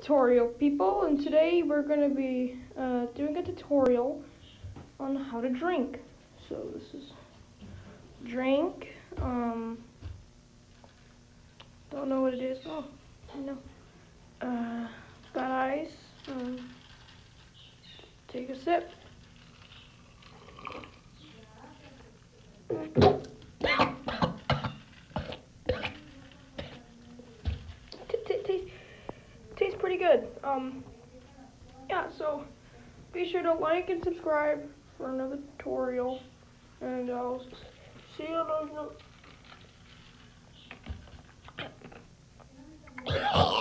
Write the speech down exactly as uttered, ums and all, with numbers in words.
tutorial, people, and today we're going to be uh, doing a tutorial on how to drink. So this is drink. Um, don't know what it is. Oh, I know. Uh, got ice. Um, take a sip. Tastes pretty good. Um, yeah, so be sure to like and subscribe for another tutorial, and I'll see you on those.